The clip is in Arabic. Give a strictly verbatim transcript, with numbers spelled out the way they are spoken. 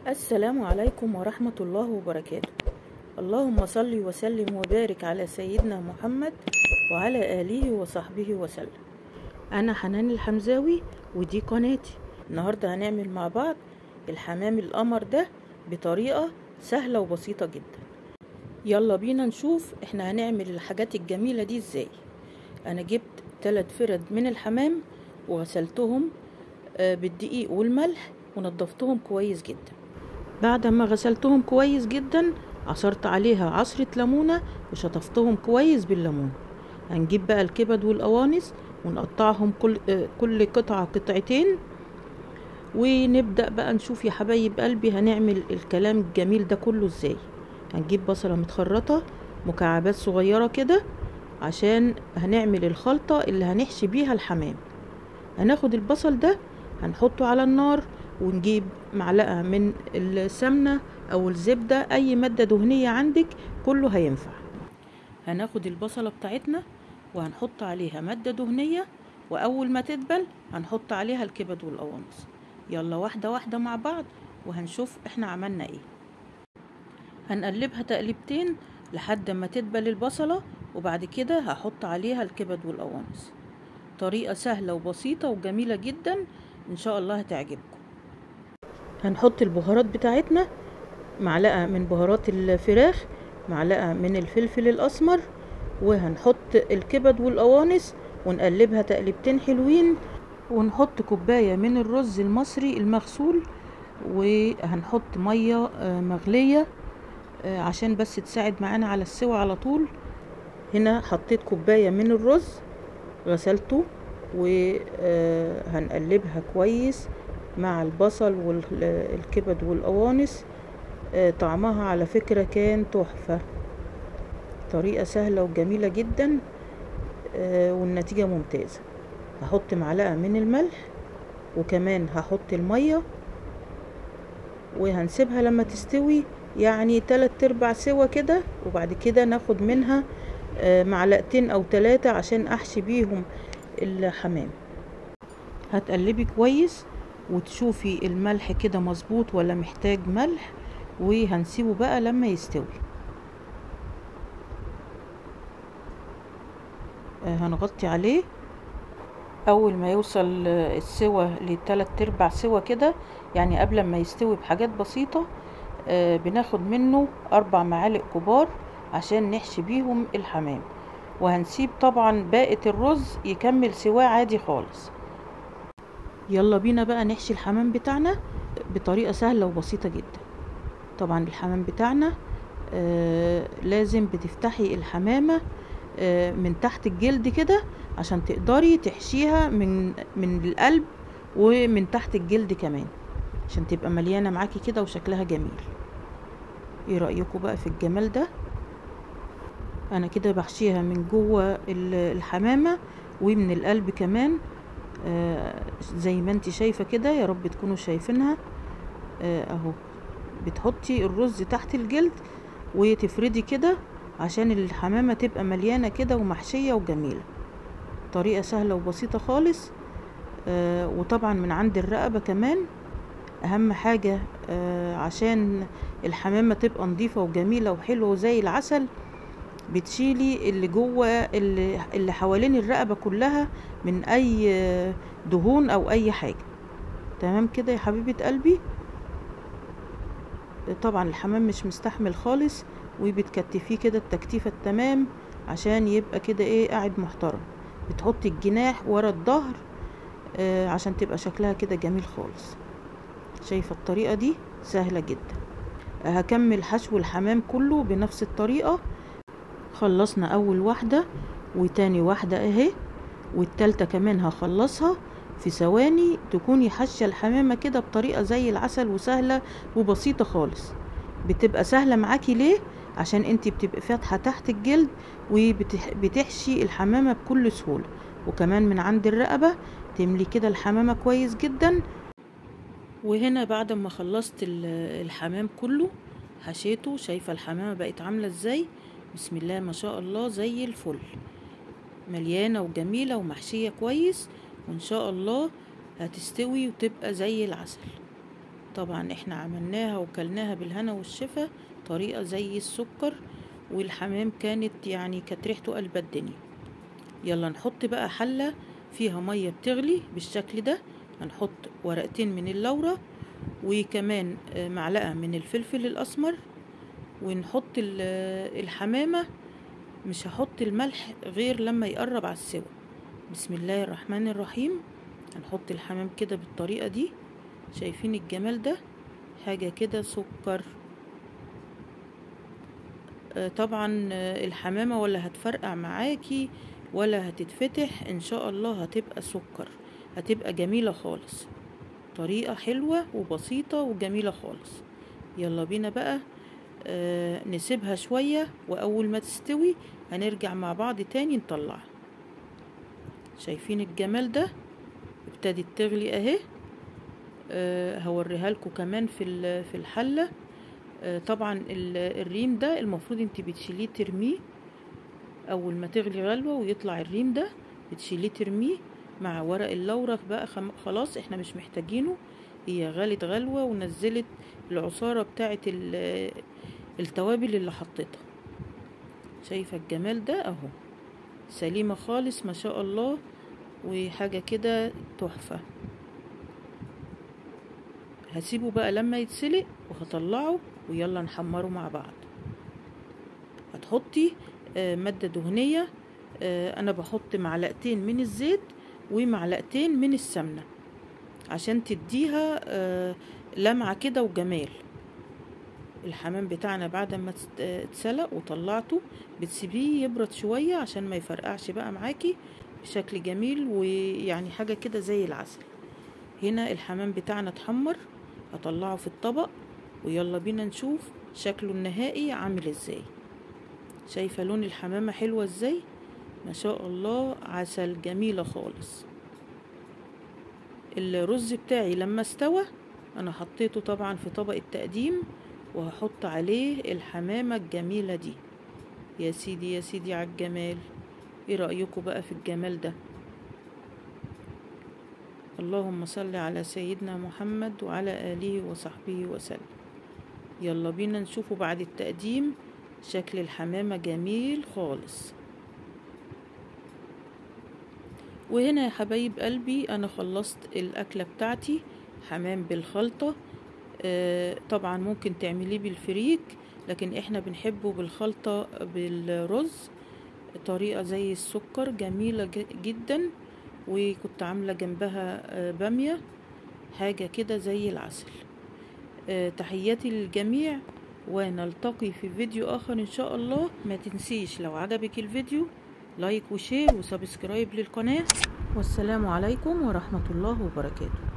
السلام عليكم ورحمة الله وبركاته. اللهم صل وسلم وبارك على سيدنا محمد وعلى آله وصحبه وسلم. أنا حنان الحمزاوي ودي قناتي. النهاردة هنعمل مع بعض الحمام القمر ده بطريقة سهلة وبسيطة جدا. يلا بينا نشوف احنا هنعمل الحاجات الجميلة دي ازاي. أنا جبت ثلاث فرد من الحمام وغسلتهم بالدقيق والملح ونضفتهم كويس جدا. بعد ما غسلتهم كويس جدا عصرت عليها عصرة ليمونة وشطفتهم كويس بالليمون. هنجيب بقى الكبد والقوانص ونقطعهم كل كل قطعة قطعتين، ونبدأ بقى نشوف يا حبايب قلبي هنعمل الكلام الجميل ده كله ازاي. هنجيب بصلة متخرطة مكعبات صغيرة كده عشان هنعمل الخلطة اللي هنحشي بيها الحمام. هناخد البصل ده هنحطه على النار ونجيب معلقة من السمنة او الزبدة، اي مادة دهنية عندك كله هينفع. هناخد البصلة بتاعتنا وهنحط عليها مادة دهنية، واول ما تدبل هنحط عليها الكبد والقوانص. يلا واحدة واحدة مع بعض وهنشوف احنا عملنا ايه. هنقلبها تقليبتين لحد ما تدبل البصلة، وبعد كده هحط عليها الكبد والقوانص. طريقة سهلة وبسيطة وجميلة جدا، ان شاء الله هتعجبكم. هنحط البهارات بتاعتنا، معلقة من بهارات الفراخ، معلقة من الفلفل الأسمر، وهنحط الكبد والقوانص ونقلبها تقليبتين حلوين، ونحط كوباية من الرز المصري المغسول، وهنحط مية مغلية عشان بس تساعد معانا على السوى على طول. هنا حطيت كوباية من الرز غسلته وهنقلبها كويس مع البصل والكبد والقوانص. طعمها على فكرة كان تحفة. طريقة سهلة وجميلة جدا والنتيجة ممتازة. هحط معلقة من الملح وكمان هحط المية وهنسيبها لما تستوي، يعني تلات ارباع سوا كده، وبعد كده ناخد منها معلقتين او تلاتة عشان احشي بيهم الحمام. هتقلبي كويس وتشوفي الملح كده مظبوط ولا محتاج ملح، وهنسيبه بقى لما يستوي. هنغطي عليه اول ما يوصل السوا لتلات ارباع سوا كده، يعني قبل ما يستوي بحاجات بسيطة. بناخد منه اربع معالق كبار عشان نحشي بيهم الحمام، وهنسيب طبعا باقي الرز يكمل سواه عادي خالص. يلا بينا بقى نحشي الحمام بتاعنا بطريقة سهلة وبسيطة جدا. طبعا الحمام بتاعنا آه لازم بتفتحي الحمامة آه من تحت الجلد كده عشان تقدري تحشيها من من القلب ومن تحت الجلد كمان، عشان تبقى مليانة معاكي كده وشكلها جميل. ايه رأيكم بقى في الجمال ده؟ انا كده بحشيها من جوه الحمامة ومن القلب كمان، آه زي ما انت شايفة كده. يا رب تكونوا شايفينها. آه اهو بتحطي الرز تحت الجلد وتفردي كده عشان الحمامة تبقى مليانة كده ومحشية وجميلة. طريقة سهلة وبسيطة خالص. آه وطبعا من عند الرقبة كمان اهم حاجة آه عشان الحمامة تبقى نظيفة وجميلة وحلوة زي العسل. بتشيلي اللي جوه اللي, اللي حوالين الرقبة كلها من اي دهون او اي حاجة. تمام كده يا حبيبة قلبي. طبعا الحمام مش مستحمل خالص، وبتكتفيه كده التكتيفة التمام عشان يبقى كده ايه قاعد محترم. بتحطي الجناح ورا الظهر آه عشان تبقى شكلها كده جميل خالص. شايفة الطريقة دي سهلة جدا. هكمل حشو الحمام كله بنفس الطريقة. خلصنا اول واحدة وتاني واحدة اهي، والتالتة كمان هخلصها في ثواني. تكوني حاشة الحمامة كده بطريقة زي العسل وسهلة وبسيطة خالص. بتبقى سهلة معاكي ليه؟ عشان انتي بتبقى فاتحة تحت الجلد وبتحشي الحمامة بكل سهولة. وكمان من عند الرقبة تملي كده الحمامة كويس جدا. وهنا بعد ما خلصت الحمام كله حشيته، شايفة الحمامة بقت عاملة ازاي؟ بسم الله ما شاء الله زي الفل، مليانة وجميلة ومحشية كويس، وان شاء الله هتستوي وتبقى زي العسل. طبعا احنا عملناها وكلناها بالهنا والشفا، طريقة زي السكر، والحمام كانت يعني كانت ريحته قلب الدنيا. يلا نحط بقى حلة فيها مية بتغلي بالشكل ده، هنحط ورقتين من اللورة وكمان معلقة من الفلفل الأسمر، ونحط الحمامة. مش هحط الملح غير لما يقرب على السوا. بسم الله الرحمن الرحيم. هنحط الحمام كده بالطريقة دي، شايفين الجمال ده؟ حاجة كده سكر. طبعا الحمامة ولا هتفرقع معاكي ولا هتتفتح، ان شاء الله هتبقى سكر، هتبقى جميلة خالص. طريقة حلوة وبسيطة وجميلة خالص. يلا بينا بقى آه نسيبها شوية، واول ما تستوي هنرجع مع بعض تاني نطلعها. شايفين الجمال ده؟ ابتدت تغلي اهي. آه هوريها لكم كمان في في الحلة. آه طبعا الريم ده المفروض انت بتشيليه ترميه اول ما تغلي غلوة ويطلع الريم ده، بتشيليه ترميه مع ورق اللورة بقى. خلاص احنا مش محتاجينه، هي غلت غلوة ونزلت العصارة بتاعت التوابل اللي حطيتها. شايفة الجمال ده اهو، سليمة خالص ما شاء الله، وحاجة كده تحفة. هسيبه بقى لما يتسلق وهطلعه ويلا نحمره مع بعض. هتحطي مادة دهنية، انا بحط معلقتين من الزيت ومعلقتين من السمنة عشان تديها لمعة كده وجمال. الحمام بتاعنا بعد ما اتسلق وطلعته بتسيبيه يبرد شوية عشان ما يفرقعش بقى معاكي بشكل جميل، ويعني حاجة كده زي العسل. هنا الحمام بتاعنا اتحمر، هطلعه في الطبق ويلا بينا نشوف شكله النهائي عامل ازاي. شايفة لون الحمامة حلوة ازاي؟ ما شاء الله، عسل، جميلة خالص. الرز بتاعي لما استوى انا حطيته طبعا في طبق التقديم، وهحط عليه الحمامة الجميلة دي. يا سيدي يا سيدي على الجمال. ايه رأيكم بقى في الجمال ده؟ اللهم صل على سيدنا محمد وعلى آله وصحبه وسلم. يلا بينا نشوفه بعد التقديم. شكل الحمامة جميل خالص. وهنا يا حبايب قلبي انا خلصت الاكلة بتاعتي، حمام بالخلطة. آه طبعا ممكن تعمليه بالفريك، لكن احنا بنحبه بالخلطة بالرز، طريقة زي السكر جميلة جدا. وكنت عاملة جنبها آه بامية، حاجة كده زي العسل. آه تحياتي للجميع، ونلتقي في فيديو اخر ان شاء الله. ما تنسيش لو عجبك الفيديو لايك وشير وسبسكرايب للقناة. والسلام عليكم ورحمة الله وبركاته.